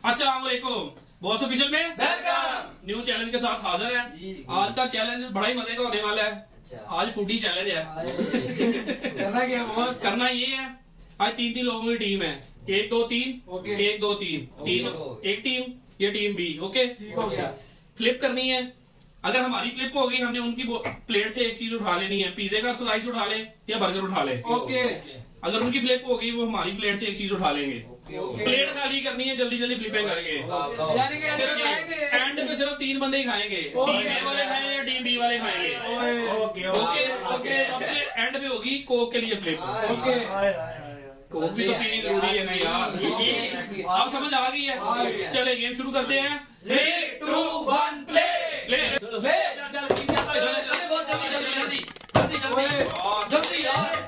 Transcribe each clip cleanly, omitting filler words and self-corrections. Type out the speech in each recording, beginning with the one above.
अस्सलाम वालेकुम, Boss Official में वेलकम। न्यू चैलेंज के साथ हाजिर है। आज का चैलेंज बड़ा ही मजे का होने वाला है। आज फूडी चैलेंज है। करना क्या है? करना ये है, आज 3-3 लोगों की टीम है। 1 2 3 1 2 3 एक टीम, ये टीम बी। ओके, ठीक हो गया। फ्लिप करनी है। अगर हमारी फ्लिप होगी, हमने उनकी प्लेट से एक चीज उठा लेनी है। पिज्जे का स्लाइस उठा ले या बर्गर उठा ले। ओके। अगर उनकी फ्लिप होगी, वो हमारी प्लेट से एक चीज उठा लेंगे। प्लेट खाली करनी है, जल्दी जल्दी फ्लिपें करके। एंड पे सिर्फ 3 बंदे ही खाएंगे। टीम ए वाले खाएंगे या टीम बी वाले खाएंगे। ओके। सबसे एंड पे होगी कोक के लिए फ्लिप। कोक भी तो पीनी जरूरी है ना यार। आप समझ आ गई है? चले गेम शुरू करते हैं। 3 2 1 प्ले। जल्दी यार।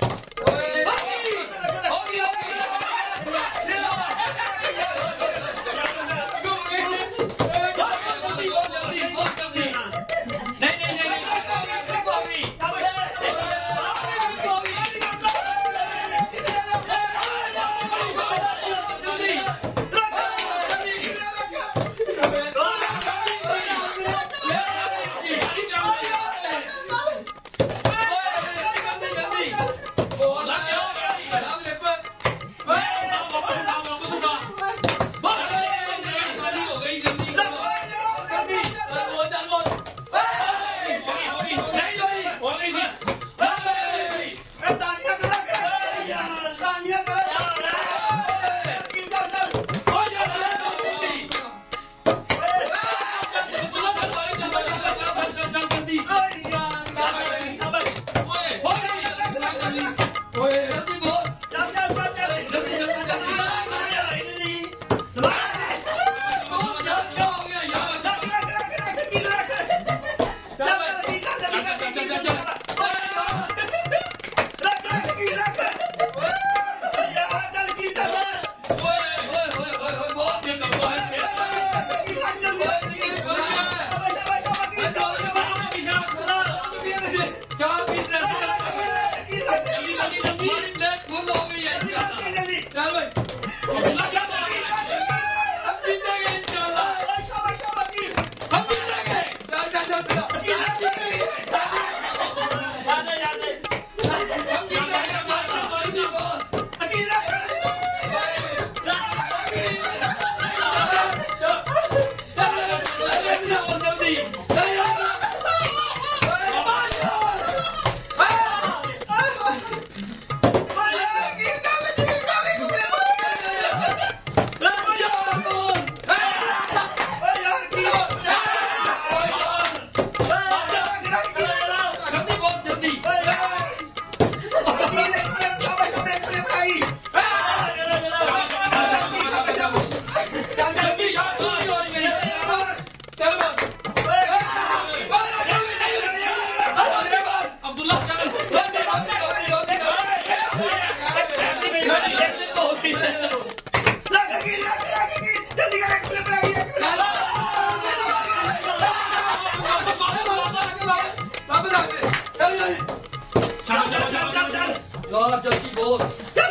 जल्दी बोल।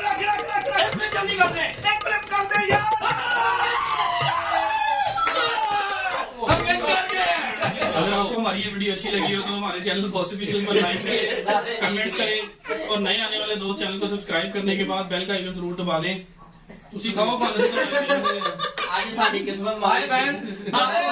जल्दी कर दे। अगर आपको हमारी ये वीडियो अच्छी लगी हो तो हमारे चैनल बॉस ऑफिशियल को लाइक करें, कमेंट्स करें और नए आने वाले दोस्त चैनल को सब्सक्राइब करने के बाद बेल का आइकन जरूर दबा दें। तुसी खाओ आज साडी किस्मत मारी बहन।